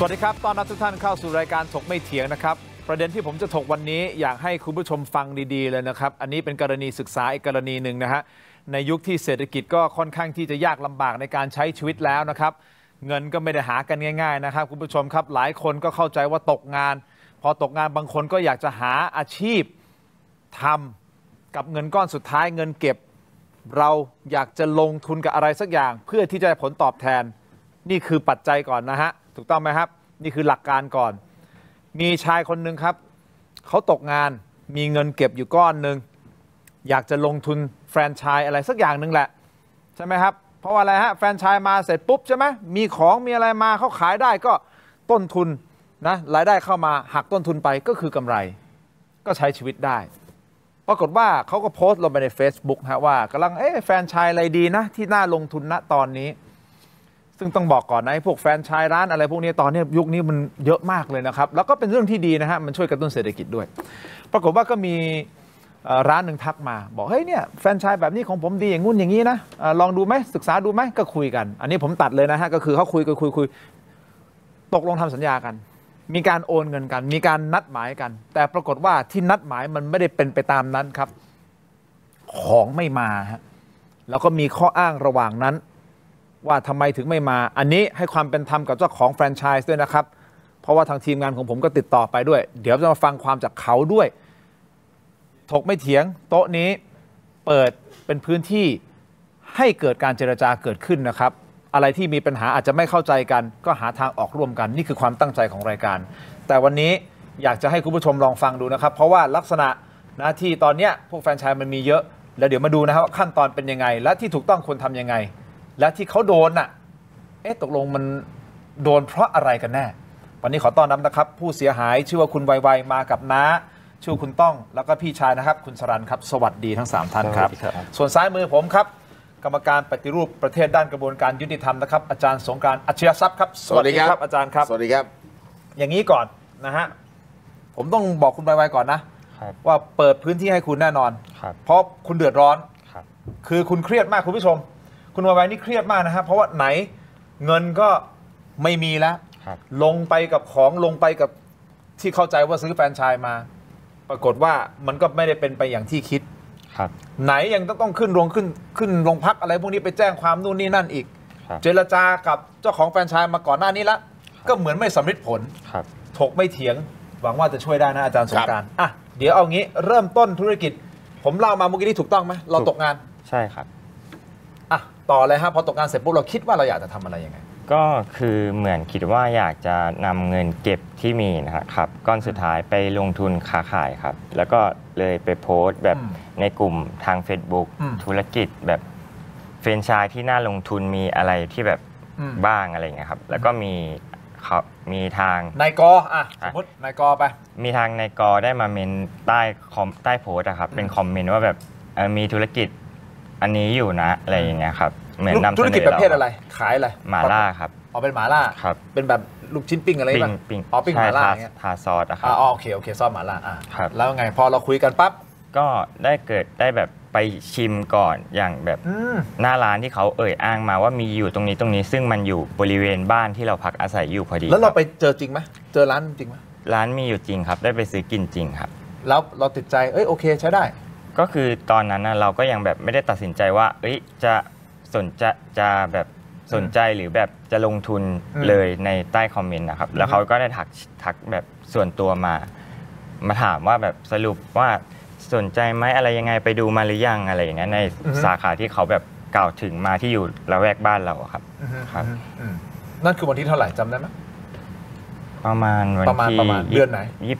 สวัสดีครับต้อนรับทุกท่านเข้าสู่รายการถกไม่เถียงนะครับประเด็นที่ผมจะถกวันนี้อยากให้คุณผู้ชมฟังดีๆเลยนะครับอันนี้เป็นกรณีศึกษาอีกกรณีหนึ่งนะฮะในยุคที่เศรษฐกิจก็ค่อนข้างที่จะยากลำบากในการใช้ชีวิตแล้วนะครับเงินก็ไม่ได้หากันง่ายๆนะครับคุณผู้ชมครับหลายคนก็เข้าใจว่าตกงานพอตกงานบางคนก็อยากจะหาอาชีพทำกับเงินก้อนสุดท้ายเงินเก็บเราอยากจะลงทุนกับอะไรสักอย่างเพื่อที่จะได้ผลตอบแทนนี่คือปัจจัยก่อนนะฮะถูกต้องไหมครับนี่คือหลักการก่อนมีชายคนหนึ่งครับเขาตกงานมีเงินเก็บอยู่ก้อนหนึ่งอยากจะลงทุนแฟรนไชส์อะไรสักอย่างหนึ่งแหละใช่ไหมครับเพราะว่าอะไรฮะแฟรนไชส์มาเสร็จปุ๊บใช่ไหมมีของมีอะไรมาเขาขายได้ก็ต้นทุนนะรายได้เข้ามาหักต้นทุนไปก็คือกำไรก็ใช้ชีวิตได้ปรากฏว่าเขาก็โพสต์ลงไปใน Facebook ฮะว่ากำลังแฟรนไชส์อะไรดีนะที่น่าลงทุนณตอนนี้ซึ่งต้องบอกก่อนนะพวกแฟรนไชส์ร้านอะไรพวกนี้ตอนนี้ยุคนี้มันเยอะมากเลยนะครับแล้วก็เป็นเรื่องที่ดีนะฮะมันช่วยกระตุ้นเศรษฐกิจด้วยปรากฏว่าก็มีร้านหนึ่งทักมาบอกเฮ้ยเนี่ยแฟรนไชส์แบบนี้ของผมดีอย่างงู้นอย่างนี้นะลองดูไหมศึกษาดูไหมก็คุยกันอันนี้ผมตัดเลยนะฮะก็คือเขาคุยตกลงทำสัญญากันมีการโอนเงินกันมีการนัดหมายกันแต่ปรากฏว่าที่นัดหมายมันไม่ได้เป็นไปตามนั้นครับของไม่มาฮะแล้วก็มีข้ออ้างระหว่างนั้นว่าทำไมถึงไม่มาอันนี้ให้ความเป็นธรรมกับเจ้าของแฟรนไชส์ด้วยนะครับเพราะว่าทางทีมงานของผมก็ติดต่อไปด้วยเดี๋ยวจะมาฟังความจากเขาด้วยถกไม่เถียงโต๊ะนี้เปิดเป็นพื้นที่ให้เกิดการเจรจาเกิดขึ้นนะครับอะไรที่มีปัญหาอาจจะไม่เข้าใจกันก็หาทางออกร่วมกันนี่คือความตั้งใจของรายการแต่วันนี้อยากจะให้คุณผู้ชมลองฟังดูนะครับเพราะว่าลักษณะนะที่ตอนนี้พวกแฟรนไชส์มันมีเยอะแล้วเดี๋ยวมาดูนะครับว่าขั้นตอนเป็นยังไงและที่ถูกต้องควรทำยังไงและที่เขาโดนน่ะตกลงมันโดนเพราะอะไรกันแน่วันนี้ขอต้อนรับนะครับผู้เสียหายชื่อว่าคุณไวมากับน้าชื่อคุณต้องแล้วก็พี่ชายนะครับคุณสรัญครับสวัสดีทั้ง3ท่านครับส่วนซ้ายมือผมครับกรรมการปฏิรูปประเทศด้านกระบวนการยุติธรรมนะครับอาจารย์สงกรานต์อัจฉริยทรัพย์ครับสวัสดีครับอาจารย์ครับสวัสดีครับอย่างนี้ก่อนนะฮะผมต้องบอกคุณไวก่อนนะว่าเปิดพื้นที่ให้คุณแน่นอนเพราะคุณเดือดร้อนคือคุณเครียดมากคุณผู้ชมคุณไวนี่เครียดมากนะครับเพราะว่าไหนเงินก็ไม่มีแล้วลงไปกับของลงไปกับที่เข้าใจว่าซื้อแฟรนไชส์มาปรากฏว่ามันก็ไม่ได้เป็นไปอย่างที่คิดไหนยังต้องขึ้นโรงพักอะไรพวกนี้ไปแจ้งความนู่นนี่นั่นอีกเจรจากับเจ้าของแฟรนไชส์มาก่อนหน้านี้แล้วก็เหมือนไม่สำเร็จผลถกไม่เถียงหวังว่าจะช่วยได้นะอาจารย์สงกรานต์อ่ะเดี๋ยวเอางี้เริ่มต้นธุรกิจผมเล่ามาเมื่อกี้นี้ถูกต้องไหมเราตกงานใช่ครับต่อเลยฮะพอตกงานเสร็จปุ๊บเราคิดว่าเราอยากจะทำอะไรยังไงก็คือเหมือนคิดว่าอยากจะนำเงินเก็บที่มีนะครับก้อนสุดท้ายไปลงทุนค้าขายครับแล้วก็เลยไปโพสต์แบบในกลุ่มทาง Facebook ธุรกิจแบบแฟรนไชส์ที่น่าลงทุนมีอะไรที่แบบบ้างอะไรเงี้ยครับแล้วก็มีทางนายกสมมตินายกไปมีทางนายกได้มาเมนใต้โพสต์ครับเป็นคอมเมนต์ว่าแบบมีธุรกิจอันนี้อยู่นะอะไรอย่างเงี้ยครับเหมือนนำธุรกิจประเภทอะไรขายอะไรหม่าล่าครับเป็นหม่าล่าครับเป็นแบบลูกชิ้นปิ้งอะไรบ้างปิ้งหม่าล่าทาซอสครับโอเคซอสหม่าล่าครับแล้วไงพอเราคุยกันปั๊บก็ได้แบบไปชิมก่อนอย่างแบบหน้าร้านที่เขาอ้างมาว่ามีอยู่ตรงนี้ซึ่งมันอยู่บริเวณบ้านที่เราพักอาศัยอยู่พอดีแล้วเราไปเจอจริงไหมเจอร้านจริงไหมร้านมีอยู่จริงครับได้ไปซื้อกินจริงครับแล้วเราติดใจโอเคใช้ได้ก็คือตอนนั้นเราก็ยังแบบไม่ได้ตัดสินใจว่าจะแบบสนใจหรือแบบจะลงทุนเลยในใต้คอมเมนต์นะครับแล้วเขาก็ได้ทักแบบส่วนตัวมาถามว่าแบบสรุปว่าสนใจไหมอะไรยังไงไปดูมาหรือยังอะไรอย่างเงี้ยในสาขาที่เขาแบบกล่าวถึงมาที่อยู่ละแวกบ้านเราครับนั่นคือวันที่เท่าไหร่จำได้ไหมประมาณวันที่เดือนไหน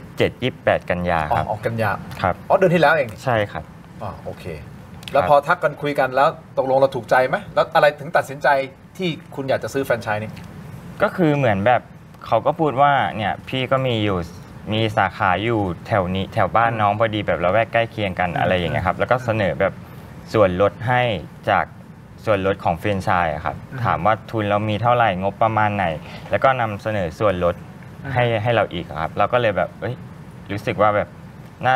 27-28 กันยาครับกันยาครับเดือนที่แล้วเองใช่ครับโอเคแล้วพอทักกันคุยกันแล้วตกลงเราถูกใจไหมแล้วอะไรถึงตัดสินใจที่คุณอยากจะซื้อแฟรนไชส์นี่ก็คือเหมือนแบบเขาก็พูดว่าเนี่ยพี่ก็มีสาขาอยู่แถวนี้แถวบ้านน้องพอดีแบบละแวกใกล้เคียงกันอะไรอย่างเงี้ยครับแล้วก็เสนอแบบส่วนลดให้จากส่วนลดของแฟรนไชส์ครับถามว่าทุนเรามีเท่าไหร่งบประมาณไหนแล้วก็นำเสนอส่วนลดให้เราอีกครับเราก็เลยแบบรู้สึกว่าแบบ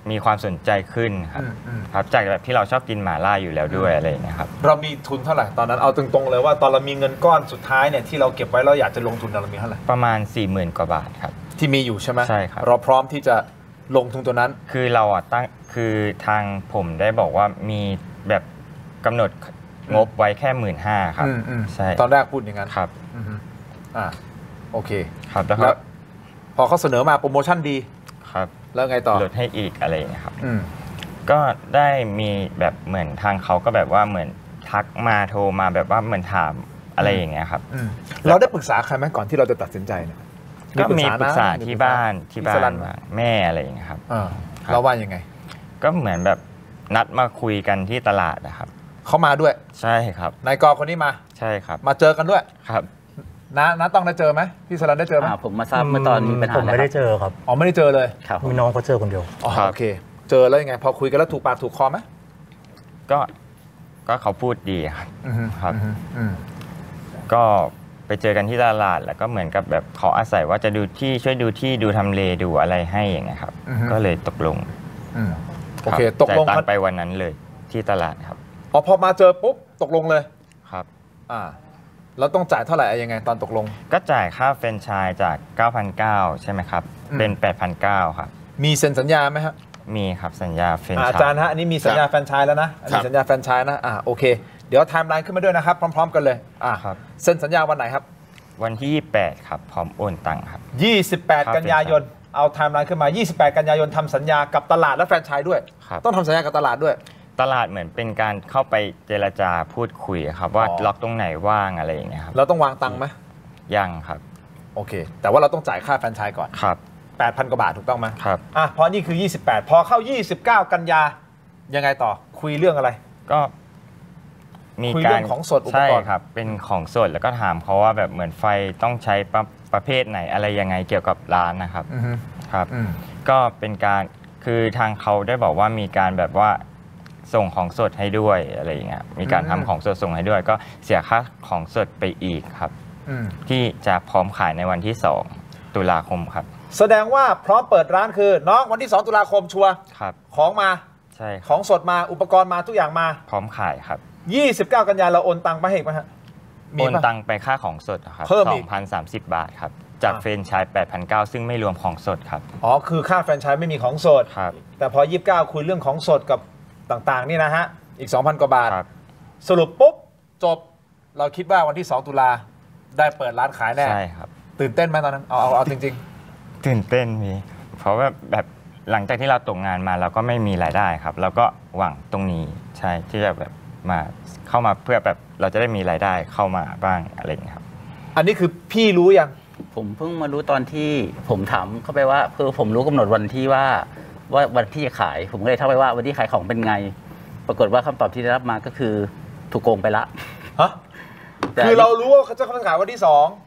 มีความสนใจขึ้นครับครับจากแบบที่เราชอบกินหม่าล่าอยู่แล้วด้วยอะไรอย่างเงี้ยครับเรามีทุนเท่าไหร่ตอนนั้นเอาตรงๆเลยว่าตอนเรามีเงินก้อนสุดท้ายเนี่ยที่เราเก็บไว้เราอยากจะลงทุนเรามีเท่าไหร่ประมาณ 40,000 กว่าบาทครับที่มีอยู่ใช่ไหมใช่ครับเราพร้อมที่จะลงทุนตัวนั้นคือเราตั้งคือทางผมได้บอกว่ามีแบบกำหนดงบไว้แค่ 15,000 ครับใช่ตอนแรกพูดอย่างนั้นครับโอเคครับแล้วพอเขาเสนอมาโปรโมชั่นดีครับแล้วไงต่อลดให้อีกอะไรอย่างเงี้ยครับก็ได้มีแบบเหมือนทางเขาก็แบบว่าเหมือนทักมาโทรมาแบบว่าเหมือนถามอะไรอย่างเงี้ยครับเราได้ปรึกษาใครไหมก่อนที่เราจะตัดสินใจเนี่ยก็มีปรึกษาที่บ้านแม่อะไรอย่างเงี้ยครับเราว่ายังไงก็เหมือนแบบนัดมาคุยกันที่ตลาดนะครับเขามาด้วยใช่ครับนายกคนนี้มาใช่ครับมาเจอกันด้วยครับน้าต้องได้เจอไหมพี่สลันได้เจอไหมผมมาทราบเมื่อตอนมีปัญหาผมไม่ได้เจอครับอ๋อไม่ได้เจอเลยมีน้องเขาเจอคนเดียวโอเคเจอแล้วยังไงพอคุยกันแล้วถูกปากถูกคอไหมก็เขาพูดดีครับก็ไปเจอกันที่ตลาดแล้วก็เหมือนกับแบบเขาอาศัยว่าจะดูที่ช่วยดูที่ดูทำเลดูอะไรให้อย่างเงี้ยครับก็เลยตกลงโอเคตกลงกันไปวันนั้นเลยที่ตลาดครับพอมาเจอปุ๊บตกลงเลยครับเราต้องจ่ายเท่าไหร่ยังไงตอนตกลงก็จ่ายค่าแฟรนไชส์จาก 9,900 ใช่ไหมครับเป็น 8,900 ครับมีเซ็นสัญญาไหมครับมีครับสัญญาแฟรนไชส์อาจารย์ฮะอันนี้มีสัญญาแฟรนไชส์แล้วนะอันนี้สัญญาแฟรนไชส์นะโอเคเดี๋ยวไทม์ไลน์ขึ้นมาด้วยนะครับพร้อมๆกันเลยครับเซ็นสัญญาวันไหนครับวันที่28ครับพร้อมโอนตังค์ครับ 28 กันยายนเอาไทม์ไลน์ขึ้นมา28 กันยายนทำสัญญากับตลาดและแฟรนไชส์ด้วยต้องทำสัญญากับตลาดด้วยตลาดเหมือนเป็นการเข้าไปเจรจาพูดคุยครับว่าล็อกตรงไหนว่างอะไรอย่างเงี้ยครับเราต้องวางตังค์ไหมยังครับโอเคแต่ว่าเราต้องจ่ายค่าแฟรนไชส์ก่อนครับ 8,000 กว่าบาทถูกต้องไหมครับพอนี่คือ28พอเข้า29 กันยายังไงต่อคุยเรื่องอะไรก็มีการของสดอุปกรณ์ใช่ครับเป็นของสดแล้วก็ถามเขาว่าแบบเหมือนไฟต้องใช้ประเภทไหนอะไรยังไงเกี่ยวกับร้านนะครับครับก็เป็นการคือทางเขาได้บอกว่ามีการแบบว่าส่งของสดให้ด้วยอะไรอย่างเงี้ยมีการทำของสดส่งให้ด้วยก็เสียค่าของสดไปอีกครับที่จะพร้อมขายในวันที่2 ตุลาคมครับแสดงว่าพร้อมเปิดร้านคือน้องวันที่2 ตุลาคมชัวร์ครับของมาใช่ของสดมาอุปกรณ์มาทุกอย่างมาพร้อมขายครับ 29 กันยาเราโอนตังค์ไปให้อีกไหมฮะโอนตังค์ไปค่าของสดครับ2,030 บาทครับจากแฟรนไชส์ 8,900 ซึ่งไม่รวมของสดครับคือค่าแฟรนไชส์ไม่มีของสดครับแต่พอ29คุยเรื่องของสดกับต่างๆนี่นะฮะอีก 2,000 กว่าบาทสรุปปุ๊บจบเราคิดว่าวันที่2 ตุลาได้เปิดร้านขายแน่ใช่ครับตื่นเต้นไหมตอนนั้นเอาจริงๆตื่นเต้นมีเพราะว่าแบบหลังจากที่เราตกงานมาเราก็ไม่มีรายได้ครับเราก็หวังตรงนี้ใช่ที่จะแบบมาเข้ามาเพื่อแบบเราจะได้มีรายได้เข้ามาบ้างอะไรอย่างเงี้ยครับอันนี้คือพี่รู้ยังผมเพิ่งมารู้ตอนที่ผมถามเข้าไปว่าคือผมรู้กำหนดวันที่ว่าวันที่จะขายผมก็เลยทักไปว่าวันที่ขายของเป็นไงปรากฏว่าคำตอบที่ได้รับมาก็คือถูกโกงไปละคือเรารู้ว่าเขาจะขายวันที่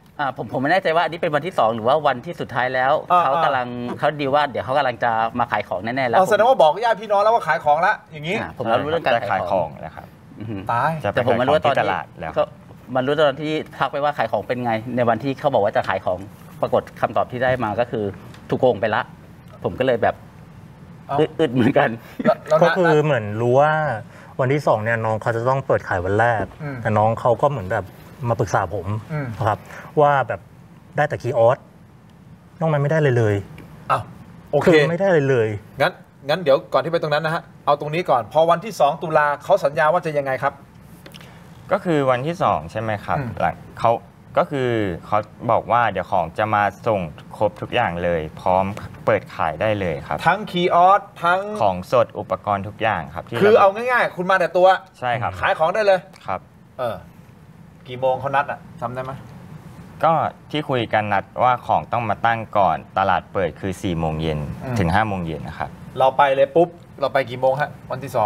2 ผมไม่แน่ใจว่าอันนี้เป็นวันที่2หรือว่าวันที่สุดท้ายแล้วเขาดีว่าเดี๋ยวเขากำลังจะมาขายของแน่ๆแล้วแสดงว่าบอกญาติพี่น้องแล้วว่าขายของแล้วอย่างนี้ผมรู้เรื่องการขายของแล้วครับตายแต่ผมมารู้ตอนที่มันรู้ตอนที่ทักไปว่าขายของเป็นไงในวันที่เขาบอกว่าจะขายของปรากฏคำตอบที่ได้มาก็คือถูกโกงไปละผมก็เลยแบบอึดเหมือนกันก็คือเหมือนรู้ว่าวันที่2เนี่ยน้องเขาจะต้องเปิดขายวันแรกแต่น้องเขาก็เหมือนแบบมาปรึกษาผมนะครับว่าแบบได้แต่คีย์ออสน้องมันไม่ได้เลยโอเคไม่ได้เลยงั้นเดี๋ยวก่อนที่ไปตรงนั้นนะฮะเอาตรงนี้ก่อนพอวันที่2 ตุลาเขาสัญญาว่าจะยังไงครับก็คือวันที่2ใช่ไหมครับเขาก็คือเขาบอกว่าเดี๋ยวของจะมาส่งครบทุกอย่างเลยพร้อมเปิดขายได้เลยครับทั้งคีย์ออสทั้งของสดอุปกรณ์ทุกอย่างครับคือเอาง่ายๆคุณมาแต่ตัวใช่ครับขายของได้เลยครับกี่โมงเขานัดจำได้ไหมก็ที่คุยกันนัดว่าของต้องมาตั้งก่อนตลาดเปิดคือ4 โมงเย็นถึง5 โมงเย็นนะครับเราไปเลยปุ๊บเราไปกี่โมงฮะวันที่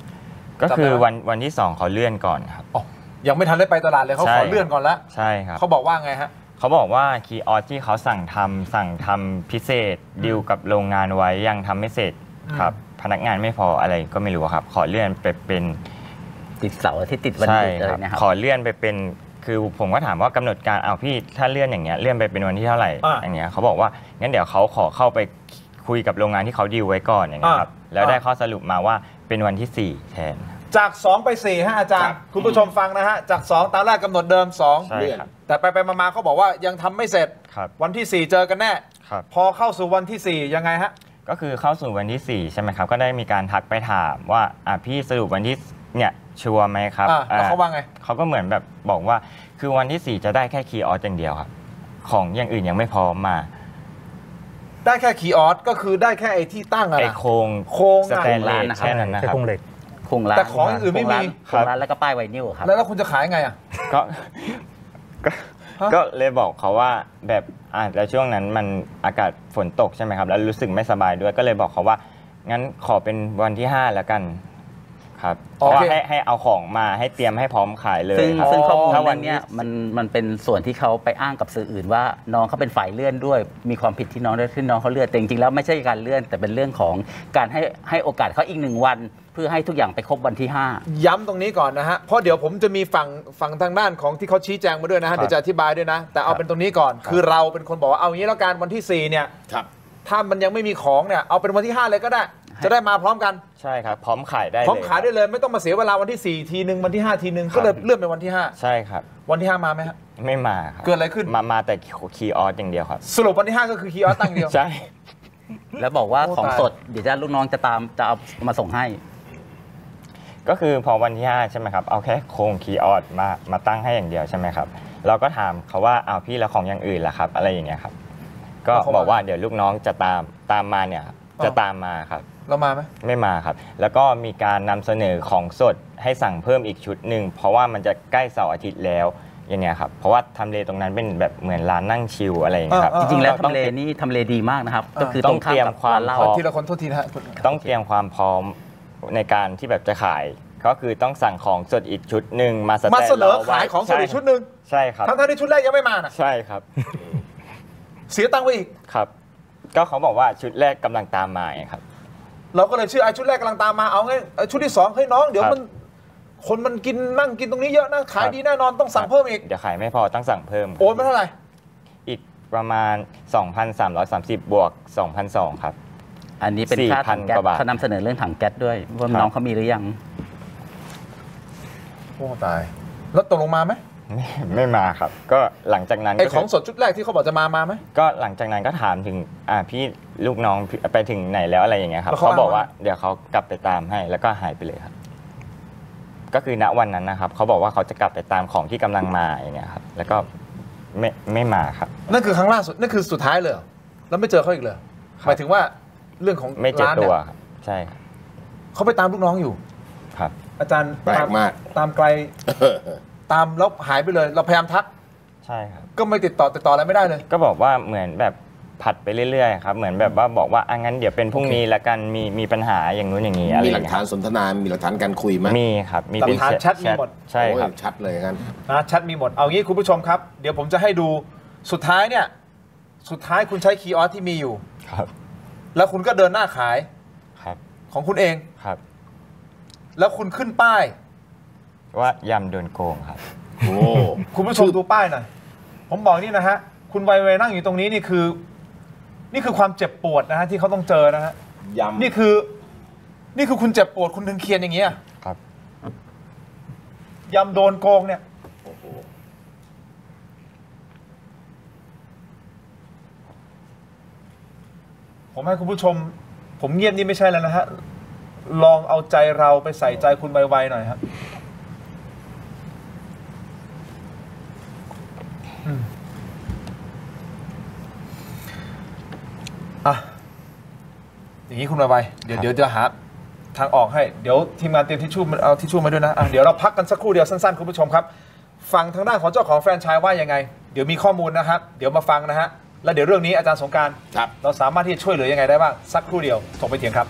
2 ก็คือวันที่2เขาเลื่อนก่อนครับยังไม่ทันได้ไปตลาดเลยเขาขอเลื่อนก่อนแล้วใช่ครับเขาบอกว่าไงฮะเขาบอกว่าคีย์ออสที่เขาสั่งทำพิเศษดีลกับโรงงานไว้ยังทำไม่เสร็จครับพนักงานไม่พออะไรก็ไม่รู้ครับขอเลื่อนไปเป็นติดเสาร์ที่ติดวันหยุดเลยนะครับขอเลื่อนไปเป็นคือผมก็ถามว่ากำหนดการพี่ถ้าเลื่อนอย่างเงี้ยเลื่อนไปเป็นวันที่เท่าไหร่อย่างเงี้ยเขาบอกว่างั้นเดี๋ยวเขาขอเข้าไปคุยกับโรงงานที่เขาดีลไว้ก่อนอย่างเงี้ยครับแล้วได้ข้อสรุปมาว่าเป็นวันที่ 4 แทนจาก 2 ไป 4 ฮะอาจารย์คุณผู้ชมฟังนะฮะจาก 2 ตามแรกกำหนดเดิมใช่ 2 ครับแต่ไปมาเขาบอกว่ายังทำไม่เสร็จครับวันที่ 4 เจอกันแน่ครับพอเข้าสู่วันที่ 4 ยังไงฮะก็คือเข้าสู่วันที่ 4 ใช่ไหมครับ ก็ได้มีการทักไปถามว่าพี่สรุปวันที่เนี่ยชัวร์ไหมครับแล้วเขาว่าไงเขาก็เหมือนแบบบอกว่าคือวันที่ 4 จะได้แค่คีย์ออสอย่างเดียวครับ ของอย่างอื่นยังไม่พร้อมมาได้แค่คีย์ออสก็คือได้แค่ไอ้ที่ตั้งอะไอนะโครงโครงสแตนเลสแค่นั้นนะใช้ครับโครงเหล็กโครงร้านแต่ของอย่างอื่นไม่มีโครงร้านแล้วก็ป้ายไวนิลครับแล้วคุณจะขายไงอ่ะก็ก็ฮะก็เลยบอกเขาว่าแบบแล้วช่วงนั้นมันอากาศฝนตกใช่ไหมครับ แล้วรู้สึกไม่สบายด้วยก็เลยบอกเขาว่างั้นขอเป็นวันที่ 5 แล้วกันครับเพราะว่าให้เอาของมาให้เตรียมให้พร้อมขายเลยซึ่งครับซึ่งข้อมูลถ้าวันั้น นเนี่ยมันเป็นส่วนที่เขาไปอ้างกับสื่ออื่นว่าน้องเขาเป็นฝ่ายเลื่อนด้วย มีความผิดที่น้องได้ที่น้องเขาเลื่อนแต่จริงๆแล้วไม่ใช่การเลื่อน แต่เป็นเรื่องของการให้โอกาสเขาอีก1 วัน เพื่อให้ทุกอย่างไปครบวันที่ย้ำตรงนี้ก่อนนะฮะเพราะเดี๋ยวผมจะมีฝั่งทางด้านของที่เขาชี้แจงมาด้วยนะฮะเดี๋ยวจะอธิบายด้วยนะ แต่เอาเป็นตรงนี้ก่อน คือเราเป็นคนบอกว่าเอางี้แล้วกันวันที่ 4 เนี่ยครับถ้ามันยังไม่มีของเนี่ยเอาเป็นวันที่ 5 เลยก็ได้ จะได้มาพร้อมกันใช่ครับ พร้อมขายได้พร้อมขายได้เลยเลยไม่ต้องมาเสียเวลาวันที่ 4 ทีนึงวันที่ 5 ทีนึงก็เลยเลื่อนเป็นวันที่ใช่ครับ 5 วันที่ 5 มาไหมฮะไม่มาครับเกิดอะไรขึ้นมาแต่คีย์ออสอย่างเดียวครับสรุปวันที่ 5 ก็คือคีย์ออสตั้งเดียวใช่ 5 แล้วบอกว่าโอ้ของตายสดเดี๋ยวจะลูกน้องจะเอามาส่งให้ก็คือพอวันที่ 5 ใช่ไหมครับ เอาแค่โครงคีย์ออสมาตั้งให้อย่างเดียวใช่ไหมครับ เราก็ถามเขาว่าเอาพี่แล้วของอย่างอื่นล่ะครับ อะไรอย่างเงี้ยครับ ก็บอกว่าเดี๋ยวลูกน้องจะตามมาเนี่ยครับจะตามมาครับเรามาไหมไม่มาครับ แล้วก็มีการนำเสนอของสดให้สั่งเพิ่มอีกชุดหนึ่งเพราะว่ามันจะใกล้เสาร์อาทิตย์แล้วอย่างเงี้ยครับ เพราะว่าทำเลตรงนั้นเป็นแบบเหมือนร้านนั่งชิลอะไรอย่างเงี้ยครับจริงๆแล้วต้อทำเลนี่ทำเลดีมากนะครับ ก็คือต้ตอรง งเตรียมข้ามกับความร้านเหล้าพร้อมทีละคนโทษทีนะฮะต้องเตรียมความพร้อมในการที่แบบจะขาย ก็คือต้องสั่งของสดอีกชุดหนึ่งมาสแตนมาเสนอรไว้ขายของสดอีกชุดหนึ่งใช่ครับทั้งที่ชุดแรกยังไม่มานะใช่ครับเสียตังค์ไปอีกครับ ก็เขาบอกว่าชุดแรกกำลังตามมาไงครับเราก็เลยเชื่อไอ้ชุดแรกกำลังตามมาเอาไงชุดที่ 2เฮ้ยน้องเดี๋ยวครับมันคนมันกินนั่งกินตรงนี้เยอะนะขายดีแน่นอนต้องสั่งเพิ่มอีกเดี๋ยวขายไม่พอต้องสั่งเพิ่มโอนมาเท่าไหร่อีกประมาณ 2,330 บวก 2,200 ครับอันนี้เป็นค่าถังแก๊ส 4,000 กว่าบาทเขานำเสนอเรื่องถังแก๊สด้วยว่าครับน้องเขามีหรือยังโอ้ตายแล้วตกลงมาไหมไม่มาครับ ก็หลังจากนั้นไอ้ก็ของสดชุดแรกที่เขาบอกจะมาไหมก็หลังจากนั้นก็ถามถึงพี่ลูกน้องไปถึงไหนแล้วอะไรอย่างเงี้ยครับแล้วเขาเขาบอกอ้างว่าว่าเดี๋ยวเขากลับไปตามให้แล้วก็หายไปเลยครับ ก็คือณวันนั้นนะครับเขาบอกว่าเขาจะกลับไปตามของที่กำลังมาอย่างเงี้ยครับ แล้วก็ไม่มาครับนั่นคือครั้งล่าสุดนั่นคือสุดท้ายเลยเหรอแล้วไม่เจอเขาอีกเลยหมายถึงว่าเรื่องของไม่เจอร้านตัเนี่วย ครับใช่ครับเขาไปตามลูกน้องอยู่ครับอาจารย์แปลกมากตามไกลตามแล้วหายไปเลย เราพยายามทักใช่ครับก็ไม่ติดต่ออะไรไม่ได้เลยก็บอกว่าเหมือนแบบผัดไปเรื่อยๆครับเหมือนแบบว่าบอกว่างั้นเดี๋ยวเป็นพรุ่งนี้ละกันมีปัญหาอย่างนู้นอย่างนี้อะไรมีอหลัย่าก งเงี้ยฐานสนทนา มีหลักฐานการคุยไหมมีครับมีหลักฐานเป็นแชทมีหมดใช่ครับโอ้ยชัดเลยกันนะแชทมีหมด เอางี้คุณผู้ชมครับ เดี๋ยวผมจะให้ดูสุดท้ายเนี่ย สุดท้ายคุณใช้คีย์ออสที่มีอยู่ครับแล้วคุณก็เดินหน้าขายครับของคุณเองครับแล้วคุณขึ้นป้ายว่ายำโดนโกงครับโอ้คุณผู้ชมดูป้ายหน่อย ผมบอกนี่นะฮะ คุณไวเวนั่งอยู่ตรงนี้นี่คือความเจ็บปวดนะฮะที่เขาต้องเจอนะฮะยำนี่คือคุณเจ็บปวดคุณถึงเคียนอย่างเงี้ยครับยำโดนโกงเนี่ยโอ้โหผมให้คุณผู้ชม ผมเงียบนี่ไม่ใช่แล้วนะฮะ ลองเอาใจเราไปใส่ใจคุณไวๆหน่อยครับอ่ะอย่างนี้คุณไวๆเดี๋ยวจะหาทางออกให้ เดี๋ยวทีมงานเตรียมทิชชู่เอาทิชชู่มาด้วยนะเดี๋ยวเราพักกันสักครู่เดียวสั้นๆคุณผู้ชมครับ ฟังทางด้านของเจ้าของแฟรนไชส์ว่ายังไง เดี๋ยวมีข้อมูลนะครับ เดี๋ยวมาฟังนะฮะ แล้วเดี๋ยวเรื่องนี้อาจารย์สงกรานต์ครับเราสามารถที่จะช่วยเหลือยังไงได้บ้าง สักครู่เดียวส่งไปเถียงครับ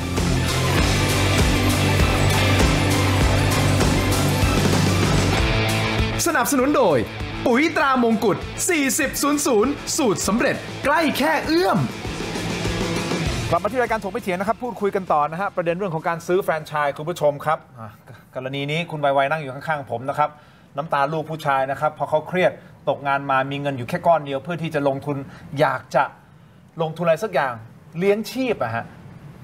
สนับสนุนโดย ปุ๋ยตรามงกุฎ4000 สูตรสำเร็จใกล้แค่เอื้อมกลับมาที่รายการถกไม่เถียงนะครับพูดคุยกันต่อนะฮะประเด็นเรื่องของการซื้อแฟรนไชส์คุณผู้ชมครับกรณีนี้คุณไวๆนั่งอยู่ข้างๆผมนะครับน้ำตาลูกผู้ชายนะครับพอเขาเครียดตกงานมามีเงินอยู่แค่ก้อนเดียวเพื่อที่จะลงทุนอยากจะลงทุนอะไรสักอย่างเลี้ยงชีพอะฮะ